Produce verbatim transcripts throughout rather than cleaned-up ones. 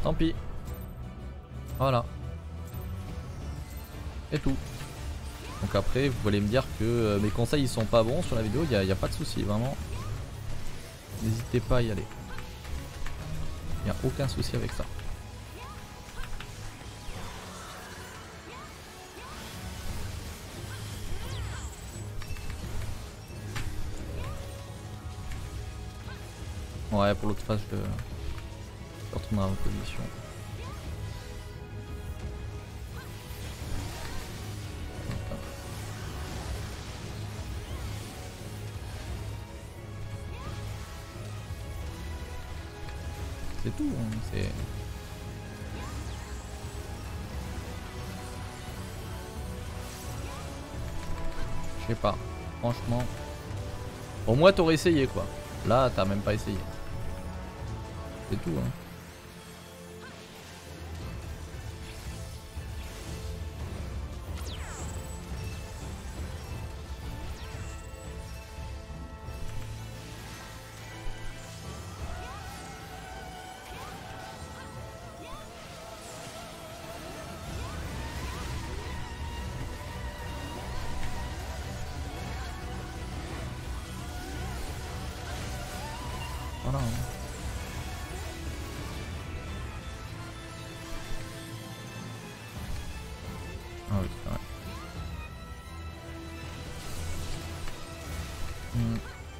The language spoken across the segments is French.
tant pis. Voilà. Et tout. Donc après vous allez me dire que euh, mes conseils ils sont pas bons sur la vidéo, il n'y a, y a pas de souci, vraiment. N'hésitez pas à y aller. Il n'y a aucun souci avec ça. Ouais, pour l'autre phase, je, je retournerai en position. C'est tout, hein, c'est... Je sais pas, franchement... Au moins t'aurais essayé quoi. Là, t'as même pas essayé. C'est tout, hein. Voilà. Hein. Ah oui, c'est vrai. Hmm.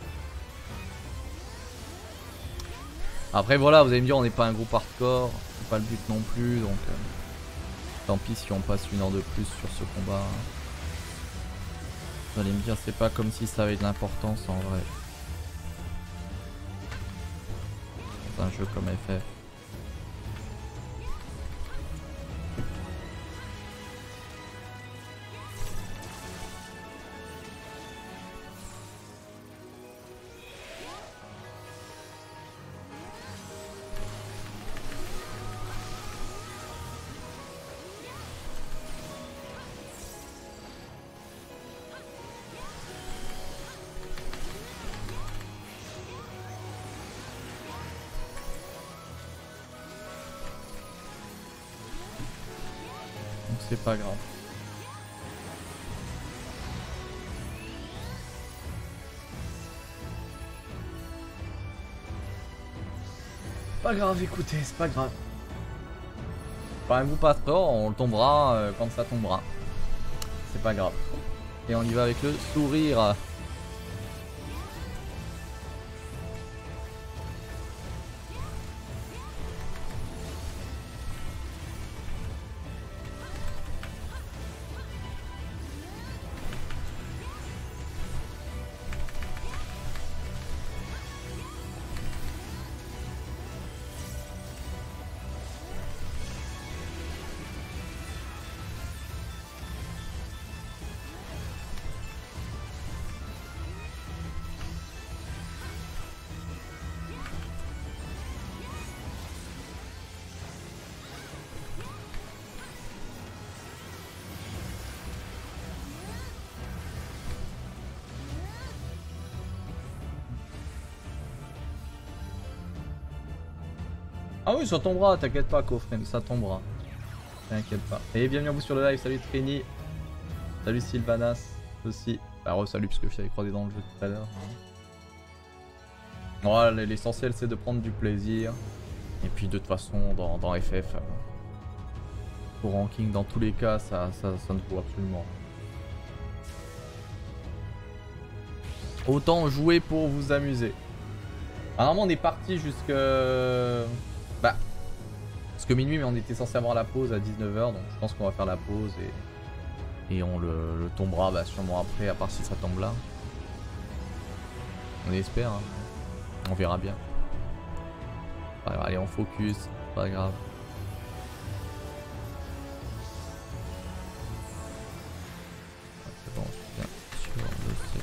Après voilà, vous allez me dire on n'est pas un groupe hardcore, c'est pas le but non plus, donc euh, tant pis si on passe une heure de plus sur ce combat. Vous allez me dire c'est pas comme si ça avait de l'importance en vrai. Dans un jeu comme F F. C'est pas grave. Pas grave, écoutez, c'est pas grave. Pas un groupe hardcore, on le tombera euh, quand ça tombera. C'est pas grave. Et on y va avec le sourire. Ah oui, ça tombera, t'inquiète pas, Kofrem, ça tombera. T'inquiète pas. Et bienvenue à vous sur le live, salut Trini. Salut Sylvanas aussi. Bah, re-salut, parce que je t'avais croisé dans le jeu tout à l'heure. Voilà, l'essentiel c'est de prendre du plaisir. Et puis de toute façon, dans, dans F F, euh, au ranking, dans tous les cas, ça, ça, ça ne vaut absolument rien. Autant jouer pour vous amuser. Alors, normalement, on est parti jusque... Bah, parce que minuit, mais on était censé avoir la pause à dix-neuf heures, donc je pense qu'on va faire la pause et, et on le, le tombera bah, sûrement après, à part si ça tombe là. On espère, hein. On verra bien. Pas grave, allez, on focus, pas grave. C'est bon, je suis bien sûr de ce...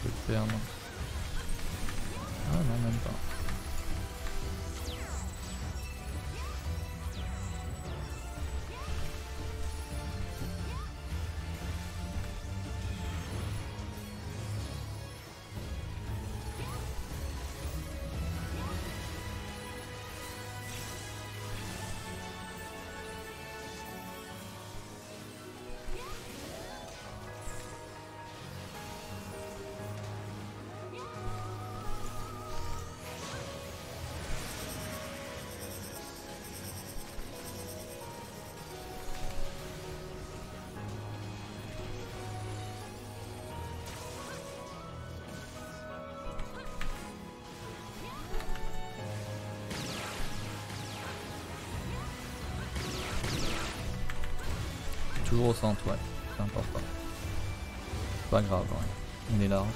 peut le perdre. Ah non, même pas. Toujours au centre, ouais, c'est important. Pas grave, ouais. On est large.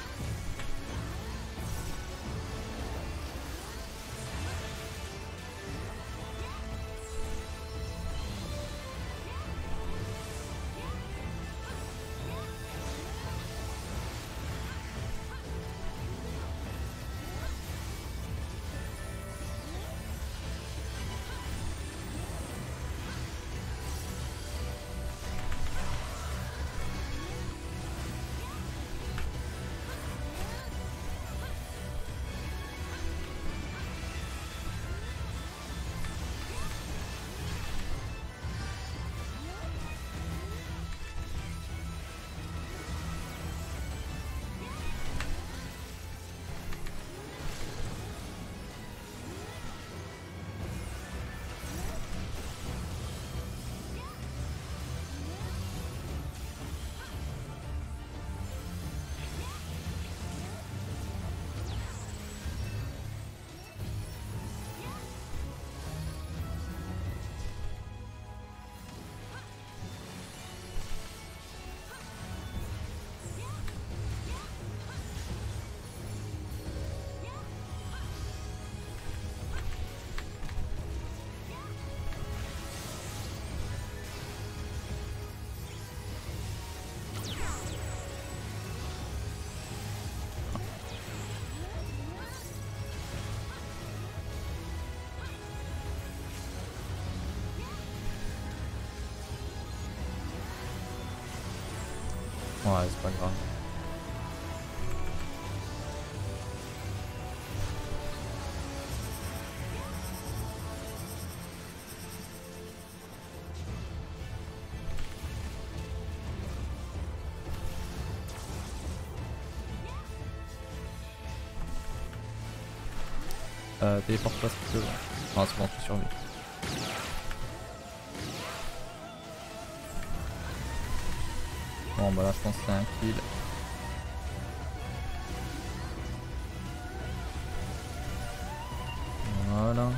Ouais, c'est pas grave. Euh, téléporte-toi si tu veux. Non, c'est bon, tu survis. Bon, bah là, je pense que c'est un kill. Voilà.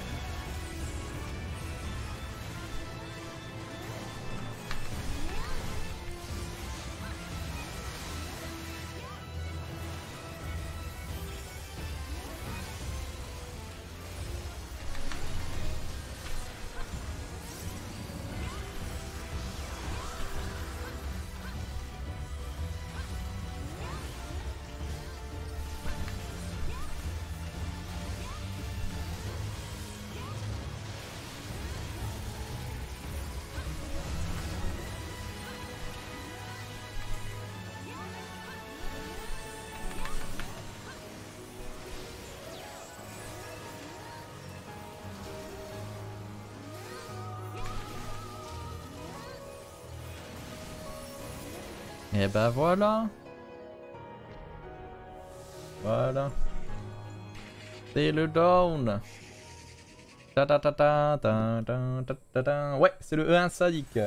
Et bah voilà. Voilà. C'est le down. Ta ta ta ta ta ta ta ta ta. Ouais, c'est le E un sadique.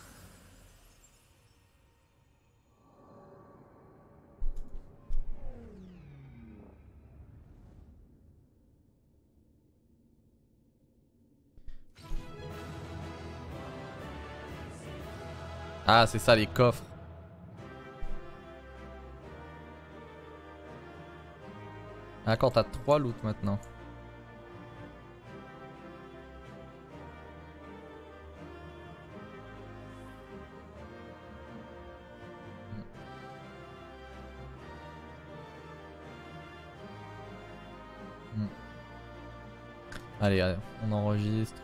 Ah, c'est ça les coffres. D'accord, t'as trois loot maintenant. Mm. Allez, allez, on enregistre.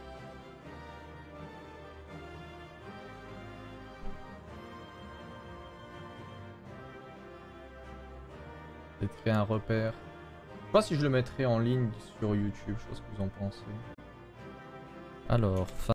Je vais créer un repère. Je sais pas si je le mettrai en ligne sur YouTube, je sais pas ce que vous en pensez. Alors, fin